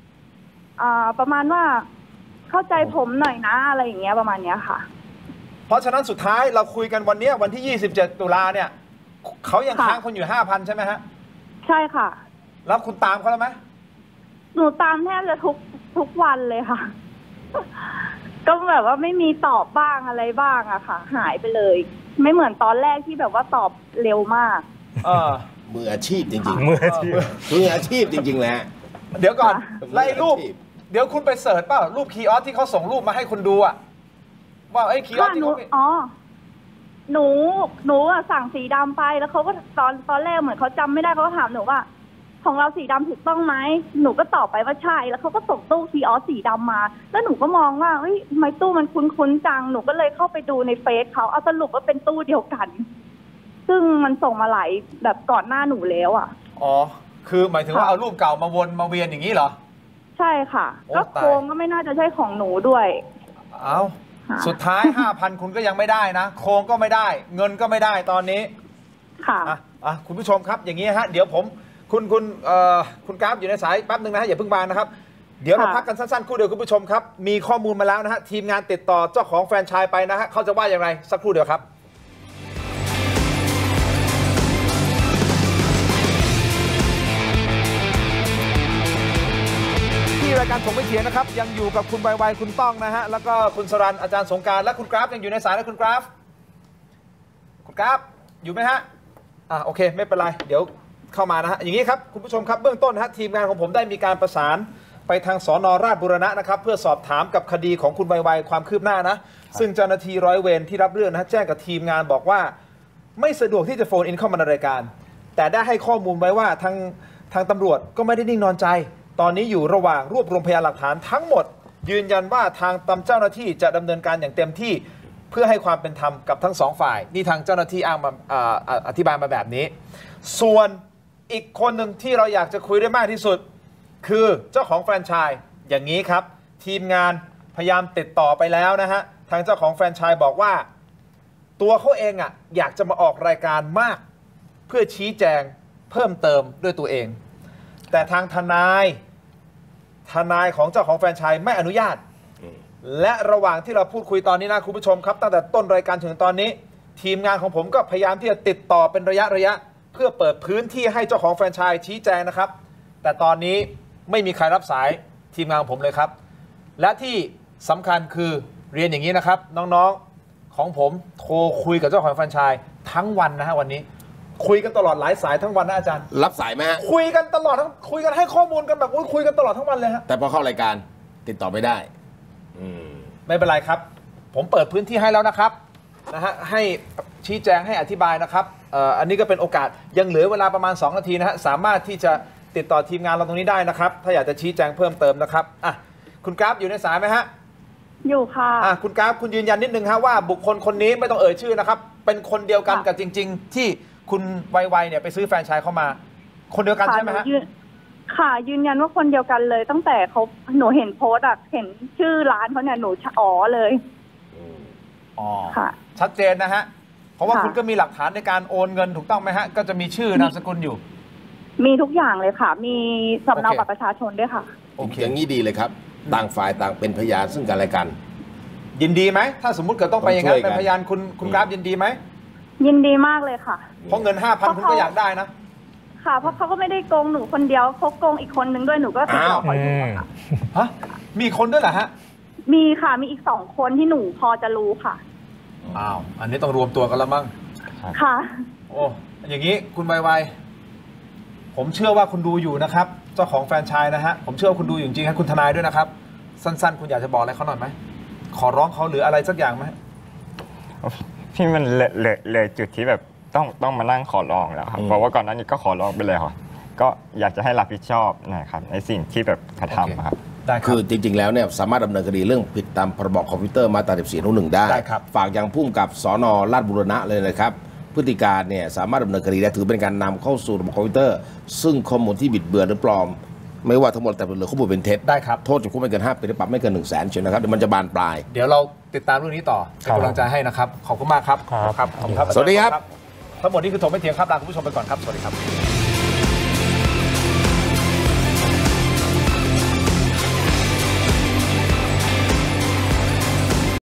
เข้าใจผมหน่อยนะอะไรอย่างเงี้ยประมาณเนี้ยค่ะเพราะฉะนั้นสุดท้ายเราคุยกันวันนี้วันที่27 ตุลาเนี่ยเขายังค้างคนอยู่ 5,000 ใช่ไหมฮะใช่ค่ะแล้วคุณตามเขาแล้วไหมหนูตามแทบจะทุกวันเลยค่ะก็แบบว่าไม่มีตอบบ้างอะไรบ้างอะค่ะหายไปเลยไม่เหมือนตอนแรกที่แบบว่าตอบเร็วมากมืออาชีพจริงๆมืออาชีพจริงๆแหละเดี๋ยวก่อนไล่รูปเดี๋ยวคุณไปเสิร์ชเปล่ารูปคีย์ออสที่เขาส่งรูปมาให้คุณดูอะว่าไอ้คีย์ออสที่เขาหนูสั่งสีดำไปแล้วเขาก็ตอนแรกเหมือนเขาจำไม่ได้เขาก็ถามหนูว่าของเราสีดำถูกต้องไหมหนูก็ตอบไปว่าใช่แล้วเขาก็ส่งตู้คีย์ออสสีดำมาแล้วหนูก็มองว่าเฮ้ยทำไมตู้มันคุ้นๆจังหนูก็เลยเข้าไปดูในเฟซเขาเอาสรุปว่าเป็นตู้เดียวกันซึ่งมันส่งมาหลายแบบก่อนหน้าหนูแล้วอ่ะคือหมายถึงว่าเอารูปเก่ามาวนมาเวียนอย่างนี้เหรอใช่ค่ะก็โครงก็ไม่น่าจะใช่ของหนูด้วยสุดท้าย 5,000 คุณก็ยังไม่ได้นะโครงก็ไม่ได้เงินก็ไม่ได้ตอนนี้ค่ะคุณผู้ชมครับอย่างนี้ฮะเดี๋ยวผมคุณกราฟอยู่ในสายแป๊บนึงนะฮะอย่าเพิ่งบานนะครับเดี๋ยวเราพักกันสั้นๆครู่เดียวคุณผู้ชมครับมีข้อมูลมาแล้วนะฮะทีมงานติดต่อเจ้าของแฟรนไชส์ไปนะฮะเขาจะว่าอย่างไรสักครู่เดียวครับที่รายการถกไม่เถียงนะครับยังอยู่กับคุณไวๆคุณต้องนะฮะแล้วก็คุณสรัญอาจารย์สงกรานต์และคุณกราฟยังอยู่ในสายนะคุณกราฟอยู่ไหมฮะโอเคไม่เป็นไรเดี๋ยวเข้ามานะฮะอย่างนี้ครับคุณผู้ชมครับเบื้องต้นนะฮะทีมงานของผมได้มีการประสานไปทางสน.ราชบุรณะนะครับเพื่อสอบถามกับคดีของคุณไวๆความคืบหน้านะซึ่งเจ้าหน้าที่ร้อยเวรที่รับเรื่องนะแจ้งกับทีมงานบอกว่าไม่สะดวกที่จะโฟนอินเข้ามาในรายการแต่ได้ให้ข้อมูลไว้ว่าทางตำรวจก็ไม่ได้นิ่งนอนใจตอนนี้อยู่ระหว่างรวบรวมพยานหลักฐานทั้งหมดยืนยันว่าทางตำเจ้าหน้าที่จะดำเนินการอย่างเต็มที่เพื่อให้ความเป็นธรรมกับทั้งสองฝ่ายนี่ทางเจ้าหน้าที่อ้างมาอธิบายมาแบบนี้ส่วนอีกคนหนึ่งที่เราอยากจะคุยได้มากที่สุดคือเจ้าของแฟรนไชส์อย่างนี้ครับทีมงานพยายามติดต่อไปแล้วนะฮะทางเจ้าของแฟรนไชส์บอกว่าตัวเขาเองอยากจะมาออกรายการมากเพื่อชี้แจงเพิ่มเติมด้วยตัวเองแต่ทางทนายของเจ้าของแฟรนไชส์ไม่อนุญาตและระหว่างที่เราพูดคุยตอนนี้นะคุณผู้ชมครับตั้งแต่ต้นรายการถึงตอนนี้ทีมงานของผมก็พยายามที่จะติดต่อเป็นระยะเพื่อเปิดพื้นที่ให้เจ้าของแฟรนไชส์ชี้แจงนะครับแต่ตอนนี้ไม่มีใครรับสายทีมงานของผมเลยครับและที่สำคัญคือเรียนอย่างนี้นะครับน้องๆของผมโทรคุยกับเจ้าของแฟรนไชส์ทั้งวันนะฮะวันนี้คุยกันตลอดหลายสายทั้งวันนะอาจารย์รับสายไหมฮะคุยกันตลอดทั้งคุยกันให้ข้อมูลกันแบบคุยกันตลอดทั้งวันเลยฮะแต่พอเข้ารายการติดต่อไม่ได้ไม่เป็นไรครับผมเปิดพื้นที่ให้แล้วนะครับนะฮะให้ชี้แจงให้อธิบายนะครับอันนี้ก็เป็นโอกาสยังเหลือเวลาประมาณ2นาทีนะฮะสามารถที่จะติดต่อทีมงานเราตรงนี้ได้นะครับถ้าอยากจะชี้แจงเพิ่มเติมนะครับคุณกราฟอยู่ในสายไหมฮะอยู่ค่ะคุณกราฟคุณยืนยันนิดนึงฮะว่าบุคคลคนนี้ไม่ต้องเอ่ยชื่อนะครับเป็นคนเดียวกันกับจริงๆที่คุณไวๆเนี่ยไปซื้อแฟรนไชส์เข้ามาคนเดียวกันใช่ไหมฮะค่ะยืนยันว่าคนเดียวกันเลยตั้งแต่หนูเห็นโพสต์เห็นชื่อร้านเขาเนี่ยหนูเลยค่ะชัดเจนนะฮะเพราะว่าคุณก็มีหลักฐานในการโอนเงินถูกต้องไหมฮะก็จะมีชื่อนามสกุลอยู่มีทุกอย่างเลยค่ะมีสำเนาบัตรประชาชนด้วยค่ะโอเคอย่างนี้ดีเลยครับต่างฝ่ายต่างเป็นพยานซึ่งกันและกันยินดีไหมถ้าสมมุติเกิดต้องไปอย่างนั้นเป็นพยานคุณกราฟยินดีไหมยินดีมากเลยค่ะเพราะเงิน 5,000 คุณก็อยากได้นะค่ะเพราะเขาก็ไม่ได้โกงหนูคนเดียวเขาโกงอีกคนนึงด้วยหนูก็ติดต่อเขาอยู่ค่ะฮะมีคนด้วยเหรอฮะมีค่ะมีอีก2คนที่หนูพอจะรู้ค่ะอันนี้ต้องรวมตัวกันแล้วมั้งค่ะโอ้อย่างนี้คุณไวผมเชื่อว่าคุณดูอยู่นะครับเจ้าของแฟรนไชส์นะฮะผมเชื่อว่าคุณดูอยู่จริงๆคุณทนายด้วยนะครับสั้นๆคุณอยากจะบอกอะไรเขาหน่อยไหมขอร้องเขาหรืออะไรสักอย่างไหมพี่มันเลยจุดที่แบบต้องมานั่งขอร้องแล้วครับเพราะว่าก่อนหน้านี้ก็ขอร้องไปเลยก็อยากจะให้รับผิดชอบนะครับในสิ่งที่แบบกระทำครับคือจริงๆแล้วเนี่ยสามารถดำเนินคดีเรื่องผิดตามพรบคอมพิวเตอร์มาตรา 14-1 ได้ฝากยังพุ่งกับสน.ราชบุรณะเลยนะครับพฤติการเนี่ยสามารถดำเนินคดีได้ถือเป็นการนำเข้าสู่ระบบคอมพิวเตอร์ซึ่งข้อมูลที่บิดเบือนหรือปลอมไม่ว่าทั้งหมดแต่เป็นเหลือข้อมูลเป็นเท็จได้ครับโทษจำคุกไม่เกิน5 ปีและปรับไม่เกิน100,000เชียวนะครับเดี๋ยวมันจะบานปลายเดี๋ยวเราติดตามเรื่องนี้ต่อเป็นกำลังใจให้นะครับขอบคุณมากครับสวัสดีครับทั้งหมดนี้คือถกไม่เถียงครับลาคุณผู้ชมไปก่อนครับสวัสดีครับ